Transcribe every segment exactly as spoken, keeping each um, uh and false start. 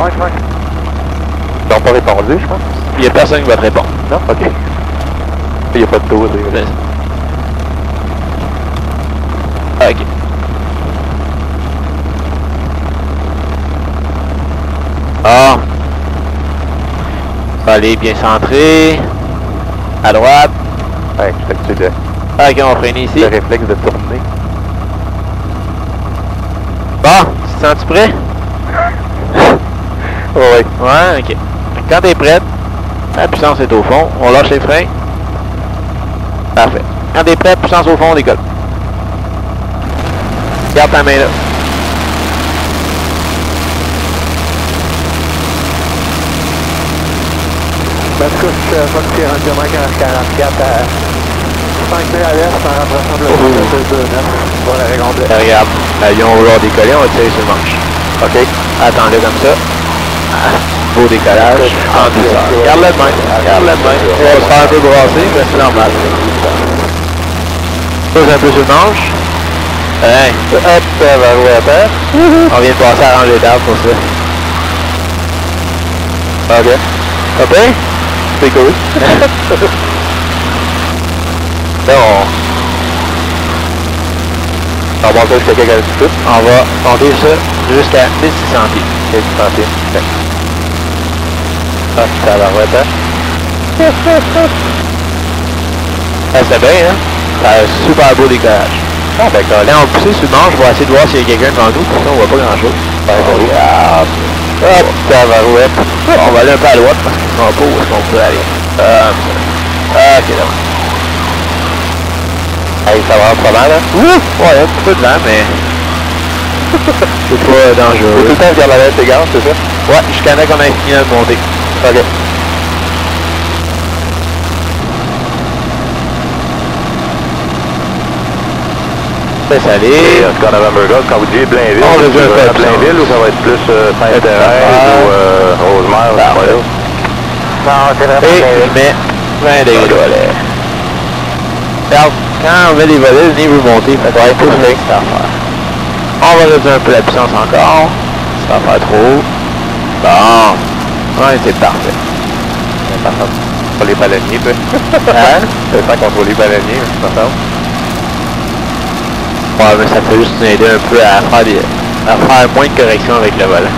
cinq, cinq. Ils n'ont pas répondu, je pense. Il n'y a personne qui va te répondre. Non? Ok. Il n'y a pas de tour. Mais... Ah, ok. Ah. Allez, bien centré. À droite. Ouais, je fais que tu le... Ah, ok, on freine ici. Le réflexe de tourner. Bon, tu te sens-tu prêt? Oui. Ouais, ok. Quand t'es prête, la puissance est au fond, on lâche les freins. Parfait. Quand t'es prêt, puissance au fond, on décolle. Garde ta main là. Mascouche, Foxy, rendu quarante-quatre à cinq mille à l'est, en rapprochant de l'autre deux neuf. Bon, la règle complète. Regarde, l'avion va vouloir décoller, on va tirer sur le manche. Ok, attends-le comme ça. Ah, beau décollage, en douceur. Garde-le de main, garde-le de main. On va se faire un peu brasser, mais c'est normal. Pose un peu sur le manche. Hein? Hop, ça va rouler à terre. On vient de passer à ranger d'arbres pour ça. Ok. Ok? C'est cool. Là, on... On va monter jusqu'à quelle altitude? On va monter ça jusqu'à mille six cents pieds. mille six cents pieds. Okay. Ah, ça va rouler à terre. Ah, c'est bien, hein? Ça a un super beau décollage. Ah, d'accord. Là, on va pousser sur le manche, je vais essayer de voir s'il y a quelqu'un devant nous, pour ça, on voit pas grand-chose. Ouais, On regarde. hop, ça va rouler. On va aller un peu à droite, parce qu'on ne sait pas où est-ce qu'on peut aller. Comme ça. Ok, là. Hey, ça va pas mal, hein? Ouh! Ouais, un petit peu de vent, mais... c'est pas dangereux. Faut tout le temps regarder la tête égale, c'est ça? Ouais, jusqu'à là qu'on a fini de monter. Ok. Laisse aller. Et en tout cas, November Golf, quand vous dites Blainville, on réduit un peu à Blainville ou ça va être plus euh, Saint-Thérèse ou euh, Rosemère ou bah, quoi là? Non, c'est vraiment et Blainville. je mets vingt degrés de volets. Regarde, quand on met les volets, le nez veut monter, fait qu'on va tout faire cette affaire. On va réduire un peu la puissance encore. Ça va faire trop haut. Bon. Ouais, c'est parfait. C'est parfait. Pour les baleiniers, toi. Hein? C'est ça contre les baleiniers, c'est parfait. Ouais, mais ça peut juste nous aider un peu à faire, des, à faire moins de corrections avec le volant.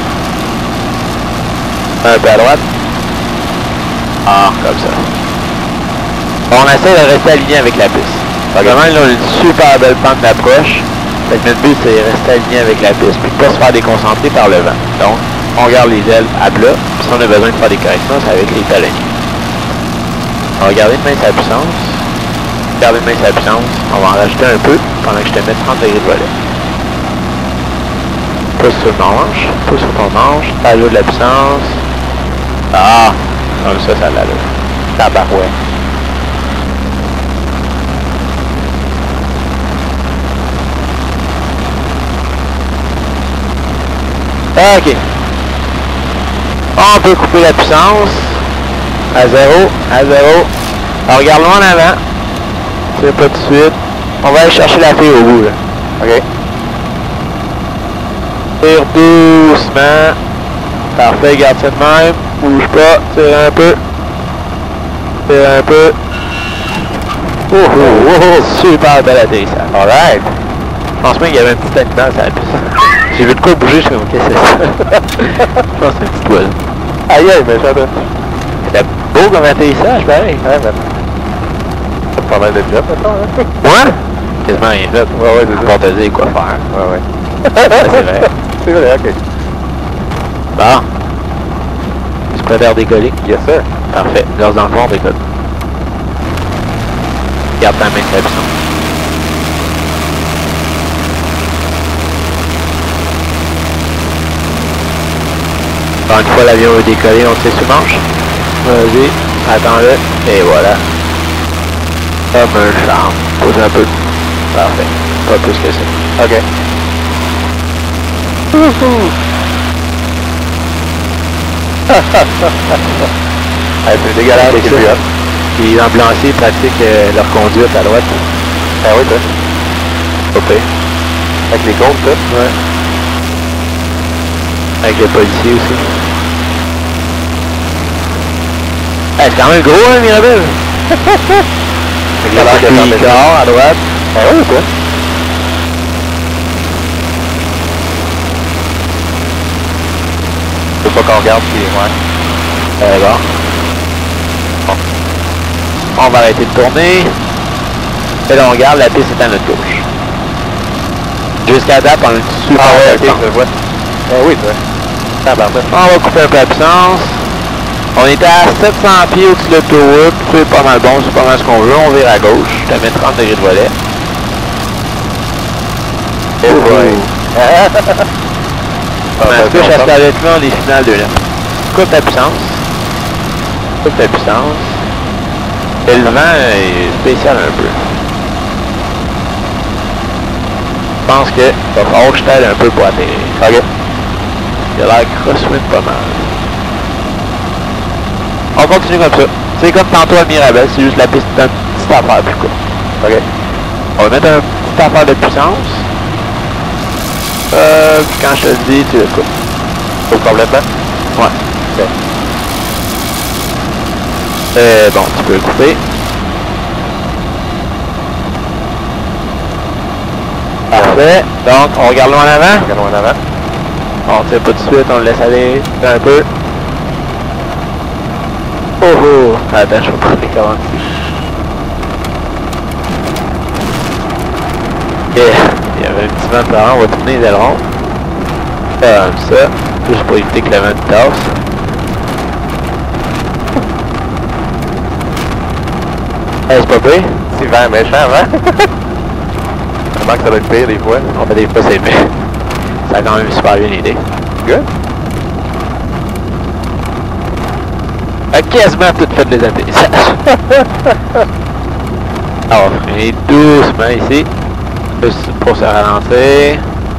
Un peu à droite. Ah, comme ça. On essaie de rester aligné avec la piste. Vraiment, là, on a une super belle pente d'approche. Fait que notre but, c'est de rester aligné avec la piste, puis de pas se faire déconcentrer par le vent. Donc, on garde les ailes à plat, puis si on a besoin de faire des corrections, c'est avec les talonniers. On va garder une main sur la puissance. Garder une main sur la puissance. On va en rajouter un peu pendant que je te mets trente degrés de volet. Pousse sur le manche, pousse sur ton manche, ajoute de la puissance. Ah, comme ça, ça l'allure. Tabarouette. Ok. On peut couper la puissance à zéro, à zéro. Alors regarde loin en avant. C'est pas tout de suite. On va aller chercher la fille au bout là. Ok. Tire doucement. Parfait, garde ça de même. Bouge pas, tire un peu. Tire un peu. Oh, oh, oh, oh. Super bel atterrissage. Alright. Je pense même qu'il y avait un petit animal sur la piste. J'ai vu de quoi bouger, je suis comme, qu'est-ce que c'est ça? Je pense que c'est un petit oiseau. Aïe aïe, mais ça va. C'était beau comme atterrissage, pareil. Ouais, ben. Ça pas mal de job, maintenant, hein? Moi? Quasiment rien fait. Ouais, ouais, c'est ça. Pour te dire quoi faire. Ouais, ouais. C'est vrai. C'est vrai, ok. Bon. Tu préfères décoller? Yes, sir. Parfait. Gaz dans le fond, on décolle. Garde ta main de la puissance. Encore une fois, l'avion veut décoller, on tire sur le manche. Vas-y, attends-le, et voilà. Comme un charme. Pose un peu. Parfait. Pas plus que ça. Ok. Hey, c'est dégueulasse, c'est plus hot. Les ambulanciers pratiquent euh, leur conduite à droite. Ah oui, toi. Ok. Avec les comptes, toi. Ouais. Avec les policiers aussi. Hey, c'est quand même gros, hein, Mirabel? Il a l'air de faire des corps à droite. Ah oui, quoi? Faut pas qu'on regarde si... Ouais. Euh, bon. Bon. On va arrêter de tourner. Et là, on regarde, la piste est à notre gauche. Jusqu'à date, on a une super Ah ouais, ok, puissance. je le vois. Ah oui, tu vois. Tabarnak. On va couper un peu la puissance. On était à sept cents pieds au-dessus de l'autoroute. C'est pas mal bon, c'est pas mal ce qu'on veut. On vire à gauche. Je te mets trente degrés de volet. Oh boy. Mascouche, à ce rythme, on est final deux neuf. Coupe la puissance. Coupe la puissance. Et le vent est spécial un peu. Je pense que va falloir que je t'aide un peu pour atterrir. Ok. Il a l'air crosswind pas mal. On continue comme ça. C'est comme tantôt à Mirabel, c'est juste la piste d'un petit affaire plus court. Ok. On va mettre un petit affaire de puissance. Euh, puis quand je te le dis, tu le coupes. Coupe complètement? Ouais. Ok. Euh, bon, tu peux le couper. Parfait. Donc, on regarde loin en avant. Regardons en avant. On tire pas tout de suite, on le laisse aller un peu. Oh oh! Attends, je vais prendre les commandes. Yeah. Il y avait un petit vent de parent, on va tourner les ailerons. Comme ça. Juste pour éviter que le vent tasse. Hey, c'est pas pire. C'est vent méchant, hein? Vraiment que ça doit être pire des fois. On fait des fois c'est bien. Ça a quand même super bien aidé. Good. On a quasiment tout fait les atterrissages. Alors, on va freiner doucement ici. Juste pour se ralentir.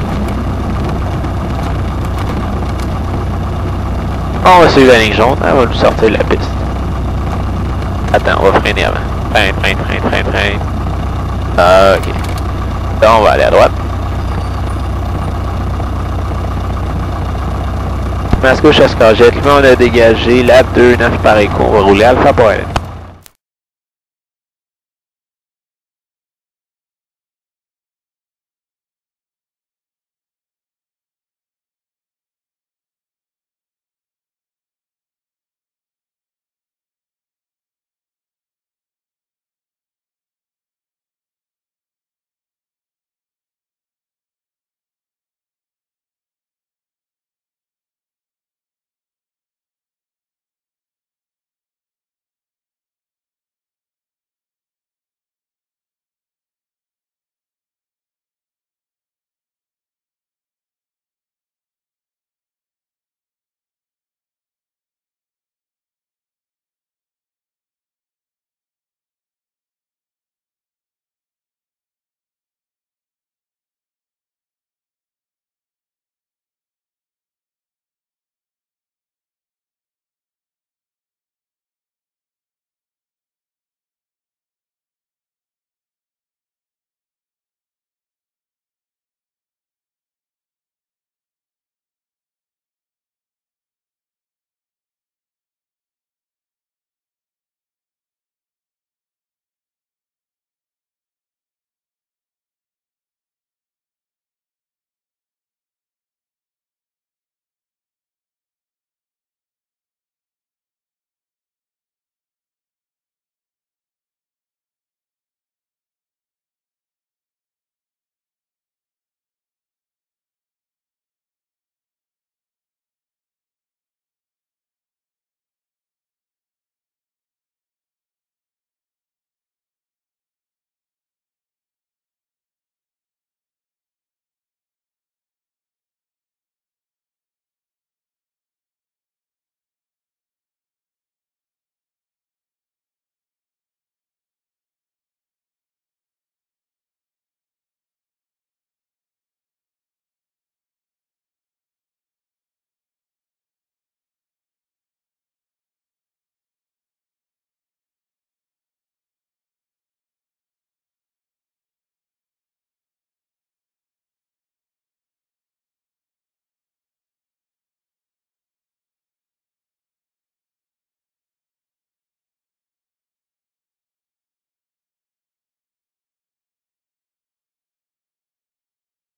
On va suivre la ligne jaune, elle va nous sortir de la piste. Attends, on va freiner avant. Freine, freine, freine, freine, freine. Ah, ok. Là, on va aller à droite. Mascouche-Mirabel-Mascouche, on a dégagé lap deux neuf par écho. On va rouler alpha pour elle.